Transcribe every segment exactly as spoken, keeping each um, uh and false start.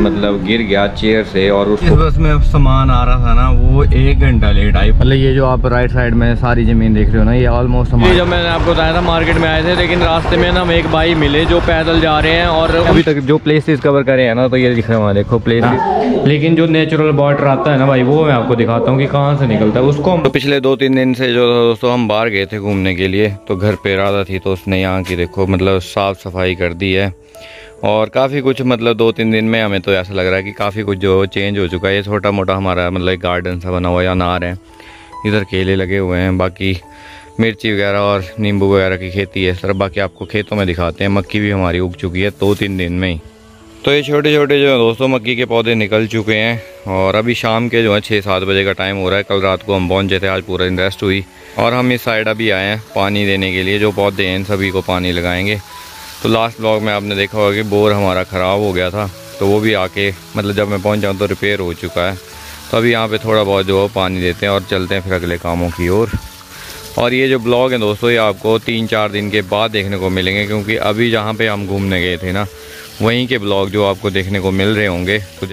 मतलब गिर गया चेयर से और उस बस में सामान आ रहा था ना, वो एक घंटा लेट आई। मतलब ये जो आप राइट साइड में सारी जमीन देख रहे हो ना, ये ऑलमोस्ट ये जो मैंने आपको बताया था मार्केट में आए थे, लेकिन रास्ते में ना हम एक भाई मिले जो पैदल जा रहे हैं और अभी तक जो प्लेसेस कवर करे हैं ना, तो ये दिख रहे हैं देखो प्लेसेस। लेकिन जो नेचुरल वाटर आता है ना भाई, वो मैं आपको दिखाता हूँ कि कहाँ से निकलता है उसको हम। तो पिछले दो तीन दिन से जो दोस्तों हम बाहर गए थे घूमने के लिए, तो घर पे राधा थी तो उसने यहाँ की देखो मतलब साफ सफाई कर दी है और काफ़ी कुछ मतलब दो तीन दिन में हमें तो ऐसा लग रहा है कि काफ़ी कुछ जो चेंज हो चुका है। ये छोटा मोटा हमारा मतलब एक गार्डन सा बना हुआ है, अनार है, इधर केले लगे हुए हैं, बाकी मिर्ची वगैरह और नींबू वगैरह की खेती है सर। बाकी आपको खेतों में दिखाते हैं, मक्की भी हमारी उग चुकी है दो तीन दिन में ही। तो ये छोटे छोटे जो दोस्तों मक्की के पौधे निकल चुके हैं और अभी शाम के जो है छः सात बजे का टाइम हो रहा है। कल रात को हम पहुँचे थे, आज पूरा दिन रेस्ट हुई और हम इस साइड अभी आए हैं पानी देने के लिए। जो पौधे हैं इन सभी को पानी लगाएंगे। तो लास्ट ब्लॉग में आपने देखा होगा कि बोर हमारा ख़राब हो गया था, तो वो भी आके मतलब जब मैं पहुंचा तो रिपेयर हो चुका है। तो अभी यहाँ पे थोड़ा बहुत जो है पानी देते हैं और चलते हैं फिर अगले कामों की ओर। और, और ये जो ब्लॉग है दोस्तों, ये आपको तीन चार दिन के बाद देखने को मिलेंगे, क्योंकि अभी जहाँ पे हम घूमने गए थे ना, वहीं के ब्लॉग जो आपको देखने को मिल रहे होंगे। तो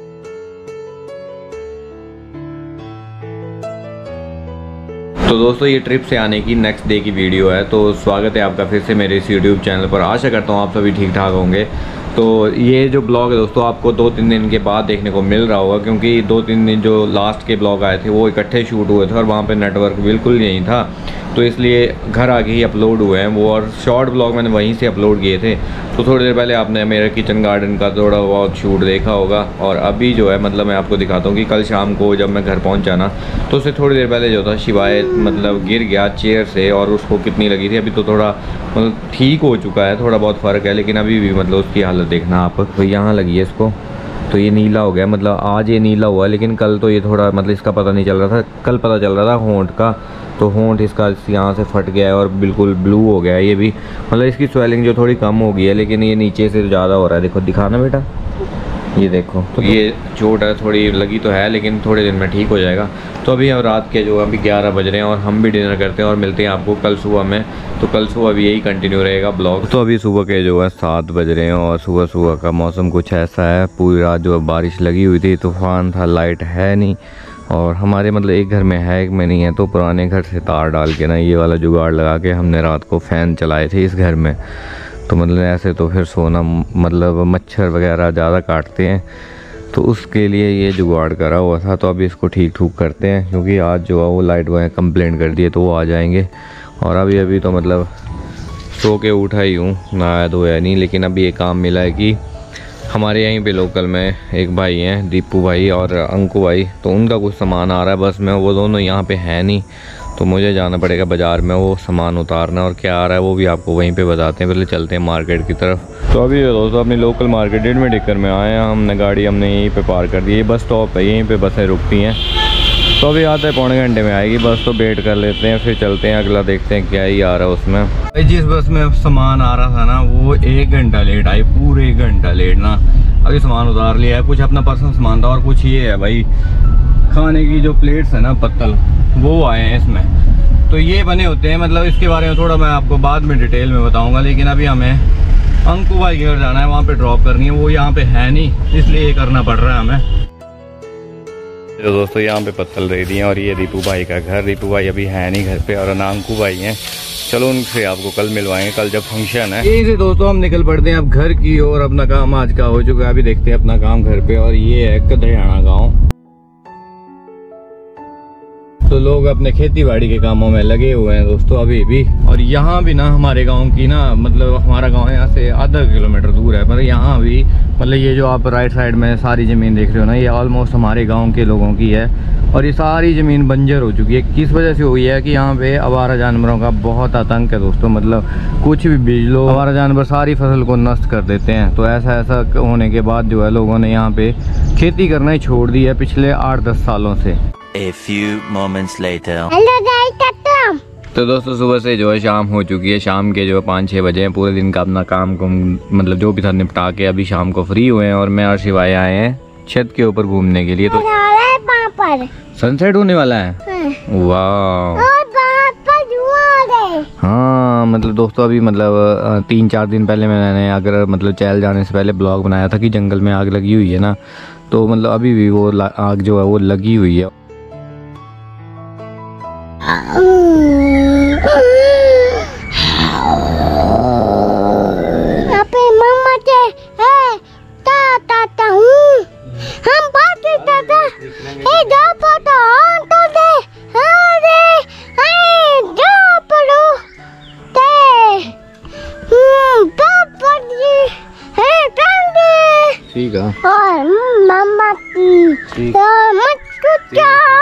तो दोस्तों ये ट्रिप से आने की नेक्स्ट डे की वीडियो है। तो स्वागत है आपका फिर से मेरे इस यूट्यूब चैनल पर। आशा करता हूँ आप सभी ठीक ठाक होंगे। तो ये जो ब्लॉग है दोस्तों आपको दो तीन दिन के बाद देखने को मिल रहा होगा, क्योंकि दो तीन दिन जो लास्ट के ब्लॉग आए थे वो इकट्ठे शूट हुए थे और वहाँ पे नेटवर्क बिल्कुल नहीं था, तो इसलिए घर आके ही अपलोड हुए हैं वो। और शॉर्ट ब्लॉग मैंने वहीं से अपलोड किए थे। तो थोड़ी देर पहले आपने मेरे किचन गार्डन का थोड़ा बहुत शूट देखा होगा। और अभी जो है मतलब मैं आपको दिखाता हूँ कि कल शाम को जब मैं घर पहुँचा ना, तो उससे थोड़ी देर पहले जो था शिवाय मतलब गिर गया चेयर से और उसको कितनी लगी थी। अभी तो थोड़ा मतलब ठीक हो चुका है, थोड़ा बहुत फ़र्क है, लेकिन अभी भी मतलब उसकी हालत देखना आप। तो यहाँ लगी है इसको, तो ये नीला हो गया, मतलब आज ये नीला हुआ, लेकिन कल तो ये थोड़ा मतलब इसका पता नहीं चल रहा था। कल पता चल रहा था होंठ का, तो होंठ इसका यहाँ से फट गया है और बिल्कुल ब्लू हो गया है ये भी। मतलब इसकी स्वेलिंग जो थोड़ी कम हो गई है, लेकिन ये नीचे से ज़्यादा हो रहा है। देखो दिखाना बेटा, ये देखो। तो ये चोट है, थोड़ी लगी तो है, लेकिन थोड़े दिन में ठीक हो जाएगा। तो अभी हम रात के जो अभी ग्यारह बज रहे हैं और हम भी डिनर करते हैं और मिलते हैं आपको कल सुबह में। तो कल सुबह भी यही कंटिन्यू रहेगा ब्लॉग। तो अभी सुबह के जो है सात बज रहे हैं और सुबह सुबह का मौसम कुछ ऐसा है। पूरी रात जो बारिश लगी हुई थी, तूफान था, लाइट है नहीं। और हमारे मतलब एक घर में है एक में नहीं है, तो पुराने घर से तार डाल के ना ये वाला जुगाड़ लगा के हमने रात को फ़ैन चलाए थे इस घर में। तो मतलब ऐसे तो फिर सोना मतलब मच्छर वगैरह ज़्यादा काटते हैं, तो उसके लिए ये जुगाड़ करा हुआ था। तो अभी इसको ठीक ठूक करते हैं, क्योंकि आज जो है वो लाइट वाले कंप्लेंट कर दिए तो वो आ जाएंगे। और अभी अभी तो मतलब सो के उठा ही हूँ, नहाया धोया नहीं। लेकिन अभी ये काम मिला है कि हमारे यहीं पे लोकल में एक भाई हैं, दीपू भाई और अंकु भाई, तो उनका कुछ सामान आ रहा है बस में। वो दोनों यहाँ पे हैं नहीं, तो मुझे जाना पड़ेगा बाज़ार में वो सामान उतारना। और क्या आ रहा है वो भी आपको वहीं पे बताते हैं। पहले चलते हैं मार्केट की तरफ। तो अभी दोस्तों अपनी लोकल मार्केट डेढ़ में टिक्कर में आए हैं। हमने गाड़ी हमने यहीं पे पार कर दी। ये बस स्टॉप है, यहीं पे बसें रुकती हैं। तो अभी आते हैं पौने घंटे में आएगी बस, तो वेट कर लेते हैं, फिर चलते हैं अगला देखते हैं क्या ही आ रहा है उसमें। जिस बस में सामान आ रहा था ना, वो एक घंटा लेट आई, पूरे एक घंटा लेट ना। अभी सामान उतार लिया है, कुछ अपना पर्सनल सामान था और कुछ ये है भाई खाने की जो प्लेट्स है ना पत्तल, वो आए हैं इसमें। तो ये बने होते हैं, मतलब इसके बारे में थोड़ा मैं आपको बाद में डिटेल में बताऊंगा। लेकिन अभी हमें अंकु भाई के घर जाना है, वहाँ पे ड्रॉप करनी है। वो यहाँ पे है नहीं, इसलिए ये करना पड़ रहा है हमें। तो दोस्तों यहाँ पे पत्तल दे दिए और ये दीपू भाई का घर। दीपू भाई अभी है नहीं घर पे और ना अंकु भाई हैं। चलो उनसे आपको कल मिलवाएंगे, कल जब फंक्शन है। यही से दोस्तों हम निकल पड़ते हैं अब घर की ओर। अपना काम आज का हो चुका है, अभी देखते हैं अपना काम घर पे। और ये है कदरियाना गाँव। तो लोग अपने खेती बाड़ी के कामों में लगे हुए हैं दोस्तों अभी भी। और यहाँ भी ना हमारे गांव की ना मतलब हमारा गांव यहाँ से आधा किलोमीटर दूर है, पर यहाँ भी मतलब ये जो आप राइट साइड में सारी ज़मीन देख रहे हो ना, ये ऑलमोस्ट हमारे गांव के लोगों की है। और ये सारी ज़मीन बंजर हो चुकी है। किस वजह से हुई है कि यहाँ पे आवारा जानवरों का बहुत आतंक है दोस्तों। मतलब कुछ भी बीज लो, आवारा जानवर सारी फसल को नष्ट कर देते हैं। तो ऐसा ऐसा होने के बाद जो है लोगों ने यहाँ पे खेती करना ही छोड़ दी है पिछले आठ दस सालों से। A few moments later. तो दोस्तों सुबह से जो है शाम हो चुकी है। शाम के जो है पाँच छः बजे हैं। पूरे दिन का अपना काम को मतलब जो भी था निपटा के अभी शाम को फ्री हुए हैं। और मैं और शिवाय आए हैं छत के ऊपर घूमने के लिए। तो सनसेट होने वाला है। वाह, हाँ मतलब दोस्तों अभी मतलब तीन चार दिन पहले मैंने अगर मतलब चैल जाने से पहले ब्लॉग बनाया था कि जंगल में आग लगी हुई है ना, तो मतलब अभी भी वो आग जो है वो लगी हुई है। मम्मा के है ता ता ता हूँ हम बात करते थे ए दो फोटो ऑन तो दे अरे ए दो पढ़ो ते हम्म पापा जी है टंडे ठीक है और मम्मा की तो मत कुछ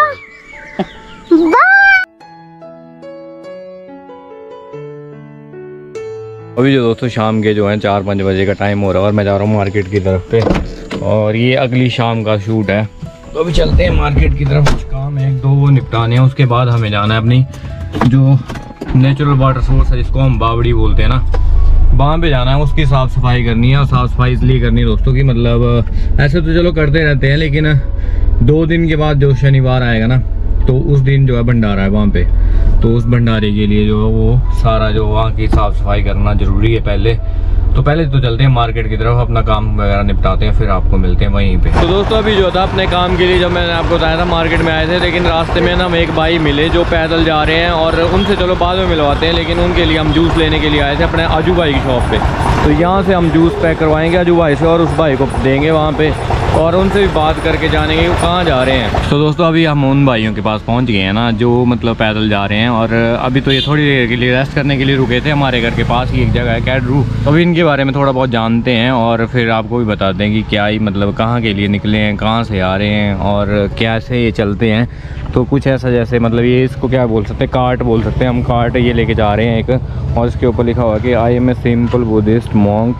अभी जो दोस्तों शाम के जो हैं चार पाँच बजे का टाइम हो रहा है और मैं जा रहा हूँ मार्केट की तरफ पे, और ये अगली शाम का शूट है। तो अभी चलते हैं मार्केट की तरफ, कुछ काम है एक दो वो निपटाने हैं, उसके बाद हमें जाना है अपनी जो नेचुरल वाटर सोर्स है जिसको हम बावड़ी बोलते हैं ना, वहाँ पे जाना है, उसकी साफ़ सफाई करनी है। और साफ़ सफाई इसलिए करनी है दोस्तों कि मतलब ऐसे तो चलो करते रहते हैं, लेकिन दो दिन के बाद जो शनिवार आएगा ना, तो उस दिन जो है भंडारा है वहाँ पे, तो उस भंडारे के लिए जो है वो सारा जो वहाँ की साफ़ सफाई करना ज़रूरी है पहले। तो पहले तो चलते हैं मार्केट की तरफ, अपना काम वगैरह निपटाते हैं, फिर आपको मिलते हैं वहीं पे। तो दोस्तों अभी जो था अपने काम के लिए जब मैंने आपको बताया था मार्केट में आए थे, लेकिन रास्ते में ना हम एक भाई मिले जो पैदल जा रहे हैं, और उनसे चलो बाद में मिलवाते हैं, लेकिन उनके लिए हम जूस लेने के लिए आए थे अपने आजू भाई की शॉप पर। तो यहाँ से हम जूस पैक करवाएंगे आजू भाई से और उस भाई को देंगे वहाँ पर, और उनसे भी बात करके जानेंगे वो कहाँ जा रहे हैं। तो दोस्तों अभी हम उन भाइयों के पास पहुँच गए हैं ना जो मतलब पैदल जा रहे हैं, और अभी तो ये थोड़ी देर के लिए रेस्ट करने के लिए रुके थे। हमारे घर के पास ही एक जगह है कैडरू, तो अभी इनके बारे में थोड़ा बहुत जानते हैं और फिर आपको भी बताते हैं कि क्या ही मतलब कहाँ के लिए निकले हैं, कहाँ से आ रहे हैं और कैसे ये चलते हैं। तो कुछ ऐसा जैसे मतलब ये इसको क्या बोल सकते हैं, कार्ट बोल सकते हैं हम, कार्ट ये लेके जा रहे हैं एक, और इसके ऊपर लिखा हुआ कि I am a simple Buddhist monk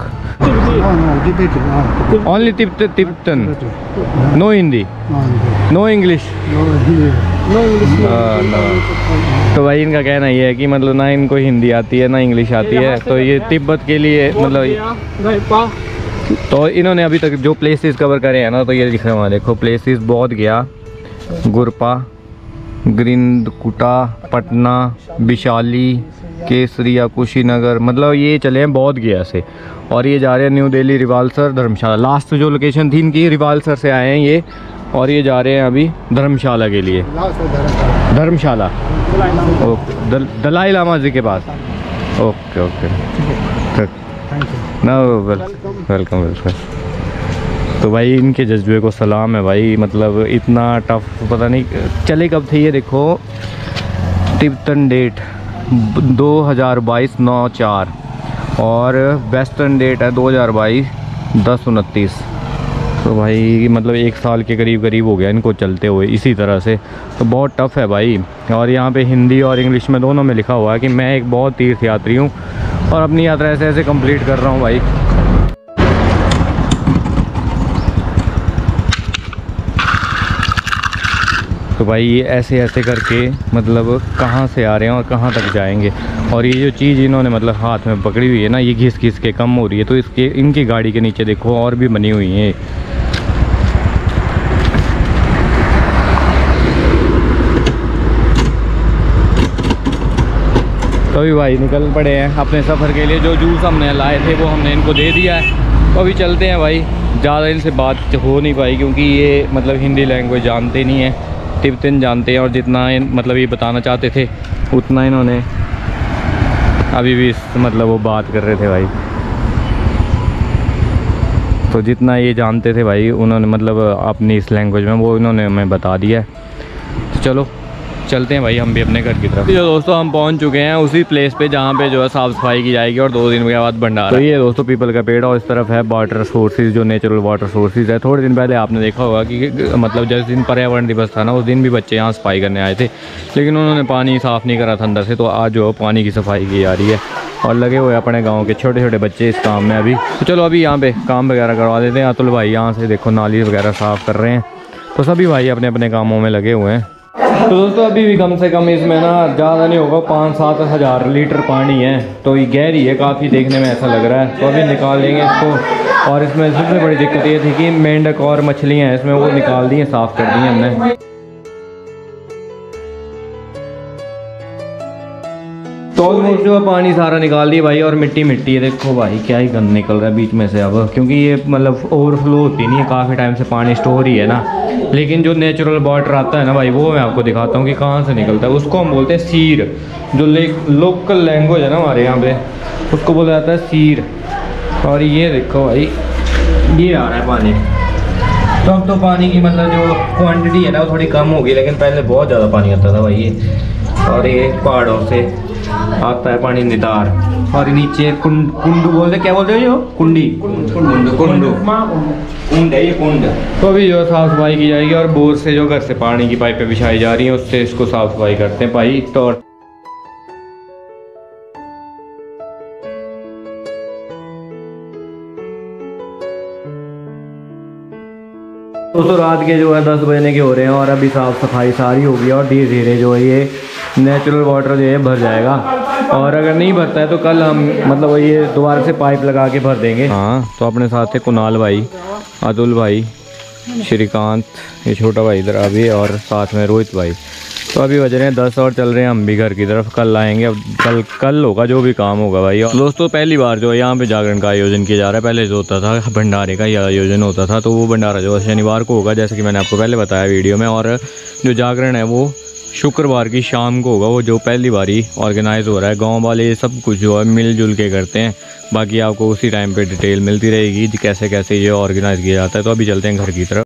only Tibetan, no Hindi, no English, तो भाई इनका कहना ये है कि मतलब ना इनको हिंदी आती है ना इंग्लिश आती है, तो ये तिब्बत के लिए मतलब। तो इन्होंने अभी तक जो प्लेसेस कवर करे हैं ना, तो ये लिख रहे हैं देखो प्लेसेस बहुत गया, गुरपा, ग्रिंदकुटा, पटना, विशाली, केसरिया, कुशीनगर, मतलब ये चले हैं बहुत गया से, और ये जा रहे हैं न्यू दिल्ली, रिवालसर, धर्मशाला। लास्ट जो लोकेशन थी इनकी रिवालसर से आए हैं ये, और ये जा रहे हैं अभी धर्मशाला के लिए, धर्मशाला दल, दलाई लामा जी के पास। ओके ओके ना, वेलकम वेलकम। तो भाई इनके जज्बे को सलाम है भाई, मतलब इतना टफ पता नहीं चले कब थे ये देखो, तिब्बतन डेट दो हज़ार बाईस नौ चार, और वेस्टर्न डेट है दो हज़ार बाईस दस उनतीस। तो भाई मतलब एक साल के करीब करीब हो गया इनको चलते हुए इसी तरह से, तो बहुत टफ़ है भाई। और यहाँ पे हिंदी और इंग्लिश में दोनों में लिखा हुआ है कि मैं एक बहुत तीर्थ यात्री हूँ और अपनी यात्रा ऐसे ऐसे कंप्लीट कर रहा हूँ भाई। तो भाई ये ऐसे ऐसे करके मतलब कहाँ से आ रहे हैं और कहाँ तक जाएंगे, और ये जो चीज़ इन्होंने मतलब हाथ में पकड़ी हुई है ना, ये घिस घिस के कम हो रही है। तो इसके इनकी गाड़ी के नीचे देखो और भी बनी हुई हैं। तो अभी भाई निकल पड़े हैं अपने सफ़र के लिए। जो जूस हमने लाए थे वो हमने इनको दे दिया है, तो अभी चलते हैं भाई। ज़्यादा इनसे बात हो नहीं पाई क्योंकि ये मतलब हिंदी लैंग्वेज जानते नहीं हैं, तिब्बतन जानते हैं, और जितना मतलब ये बताना चाहते थे उतना इन्होंने अभी भी मतलब वो बात कर रहे थे भाई। तो जितना ये जानते थे भाई उन्होंने मतलब अपनी इस लैंग्वेज में वो इन्होंने हमें बता दिया है। तो चलो चलते हैं भाई हम भी अपने घर की तरफ। जो दोस्तों हम पहुंच चुके हैं उसी प्लेस पे जहाँ पे जो है साफ़ सफाई की जाएगी और दो दिन के बाद भंडारा। तो ये दोस्तों पीपल का पेड़, और इस तरफ है वाटर सोर्सेज जो नेचुरल वाटर सोर्सेज है। थोड़े दिन पहले आपने देखा होगा कि मतलब जिस दिन पर्यावरण दिवस था ना, उस दिन भी बच्चे यहाँ सफाई करने आए थे, लेकिन उन्होंने पानी साफ़ नहीं करा था अंदर से। तो आज जो पानी की सफाई की जा रही है और लगे हुए अपने गाँव के छोटे छोटे बच्चे इस काम में अभी। तो चलो अभी यहाँ पे काम वगैरह करवा देते हैं। अतुल भाई यहाँ से देखो नाली वगैरह साफ़ कर रहे हैं। तो सभी भाई अपने अपने कामों में लगे हुए हैं। तो दोस्तों अभी भी कम से कम इसमें ना ज़्यादा नहीं होगा, पाँच सात हज़ार लीटर पानी है। तो ये गहरी है काफ़ी, देखने में ऐसा लग रहा है। तो अभी निकाल लेंगे इसको। और इसमें सबसे बड़ी दिक्कत ये थी कि मेंढक और मछलियाँ हैं इसमें, वो निकाल दी हैं, साफ़ कर दी हैं हमने। तो ऑलमोस्ट जो है पानी सारा निकाल दिया भाई, और मिट्टी मिट्टी है। देखो भाई क्या ही गंद निकल रहा है बीच में से अब, क्योंकि ये मतलब ओवरफ्लो होती नहीं है, काफ़ी टाइम से पानी स्टोर ही है ना। लेकिन जो नेचुरल वाटर आता है ना भाई, वो मैं आपको दिखाता हूँ कि कहाँ से निकलता है। उसको हम बोलते हैं सीर, जो लोकल लैंग्वेज है ना हमारे यहाँ पे, उसको बोला जाता है सीर। और ये देखो भाई ये आ रहा है पानी। तो अब तो पानी की मतलब जो क्वांटिटी है ना वो थोड़ी कम होगी, लेकिन पहले बहुत ज़्यादा पानी आता था भाई ये। और ये पहाड़ों से आता है पानी नितार, और नीचे कुंड कुंडू बोलते, क्या बोलते हो जो कुंडी कुंडू कुंडू कुंड है ये कुंड। तो अभी जो साफ़ सफाई की जाएगी, और बोर से जो घर से पानी की पाइपें बिछाई जा रही हैं उससे इसको साफ़ सफाई करते हैं भाई। तो दोस्तों रात के जो है दस बजने के हो रहे हैं, और अभी साफ़ सफाई सारी होगी, और धीरे धीरे जो है ये नेचुरल वाटर जो है भर जाएगा। और अगर नहीं भरता है तो कल हम मतलब ये दोबारा से पाइप लगा के भर देंगे। हाँ, तो अपने साथ है कुणाल भाई, अतुल भाई, श्रीकांत, ये छोटा भाई इधर अभी, और साथ में रोहित भाई। तो अभी बज रहे हैं दस और चल रहे हैं हम भी घर की तरफ। कल आएंगे, अब कल कल होगा जो भी काम होगा भाई। और दोस्तों पहली बार जो है यहाँ पे जागरण का आयोजन किया जा रहा है। पहले जो होता था भंडारे का ही आयोजन होता था, तो वो भंडारा जो शनिवार को होगा, जैसे कि मैंने आपको पहले बताया वीडियो में। और जो जागरण है वो शुक्रवार की शाम को होगा, वो जो पहली बार ही ऑर्गेनाइज हो रहा है। गाँव वाले सब कुछ जो है मिलजुल के करते हैं। बाकी आपको उसी टाइम पर डिटेल मिलती रहेगी कैसे कैसे ये ऑर्गेनाइज किया जाता है। तो अभी चलते हैं घर की तरफ।